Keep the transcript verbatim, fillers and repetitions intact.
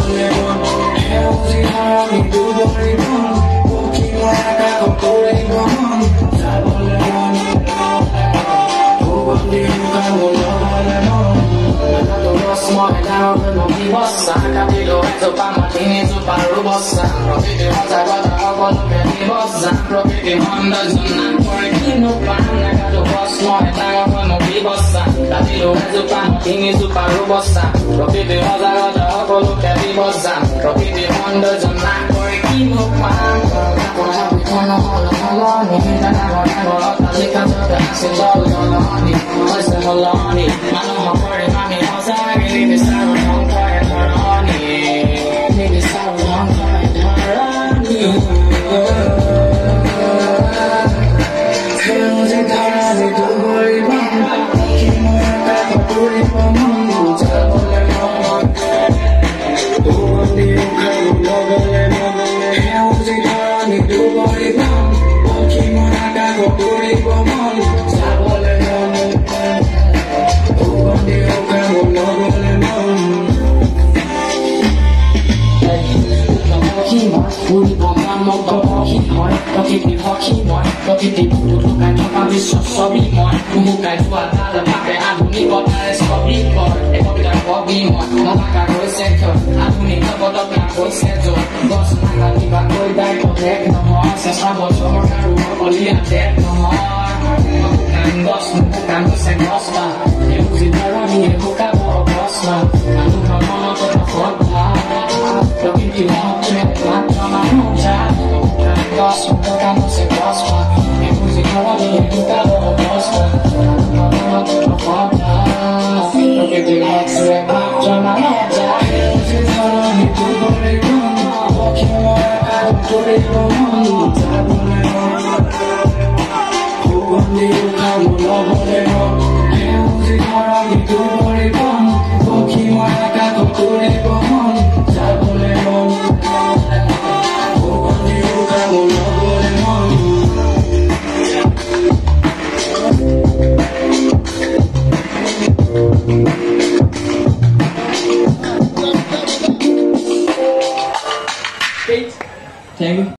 যাবলৈ মন সেউজীয়া ঋতু পৰিবন পক্ষী মৰা কৰিব মন যাবলৈ মন সুগন্ধি উশাহ ল'বলৈ মন মই ডাঙৰ নদী বস্তা কাটিলো এজোপা মাটি নিজোপা আৰু বস্তা প্ৰকৃতিৰ সজাগতা সকলোকে দি বস্তা প্ৰকৃতি সৌন্দৰ্য কৰে কিনো পাম নাকাটো বছ মই ডাঙৰ নদী বস্তা কাটিলো এজোপা মাটি নিজোপা আৰু বস্তা প্ৰকৃতিৰ সজাগতা সকলোকে দি বস্তা প্ৰকৃতিৰ সৌন্দৰ্য কৰে কিনো পাম সলনি ডাঙৰ ডাঙৰ অট্টালিকা য'তে আছিল জল জলনি হৈছে সলনি মানুহক কৰে আমি সঁচাকে নিবিচাৰো ধ্বংসই ধৰণি নিবিচাৰো ধ্বংসই ধৰণি সেউজীয়া ধাৰা যিটো কৰিব পক্ষী মৰা কৰিব মন যাবলৈ মন সুগন্ধি উশাহ ল'বলৈ মন সেউজীয়া ধাৰা যিটো কৰিব পক্ষী মৰা কৰিব মন যাবলৈ মন সুগন্ধি উশাহ ল'বলৈ মন উৰিব মন মুক্ত পক্ষী হয় প্ৰকৃতি সখী মই প্ৰকৃতি বুকুত লুকাই থকা বিশ্ব ছবি মই মুকাই থোৱা তাল ভাৱে আধুনিকতাৰে ছবি কৰ একবিতাৰ কবি মই নথকা হৈছে ক্ষয় আধুনিক জগতত হৈছে য'ত গছ নাকাটিবাকৈ দায়িত্ব দেখ নহয় চেষ্টা বছৰ আৰু সকলীয়া দেখ নহয় শুকান গছ শুকান হৈছে গছটা সেউজী ধৰণীয়ে শুকাব অৱস্থা মানুহৰ মনত শ্ৰদ্ধা প্ৰকৃতি মহত্বে মাত্ৰ মানুহ যা শুকান গছ শুকান হৈছে গছটা সেউজী ধৰণীয়ে শুকাব অৱস্থা মানুহৰ মনত শ্ৰদ্ধা প্ৰকৃতি মহত্বে মাত্ৰ মানুহ যা সেউজী ধৰণীটো কৰিব পক্ষী মৰা কৰিব মন যাবলৈ মন সুগন্ধি উশাহ ল'বলৈ মন সেউজী ধৰণীটো কৰিব পক্ষী মৰা কৰিব মন যাবলৈ মন সুগন্ধি উশাহ ল'বলৈ মন Thank you.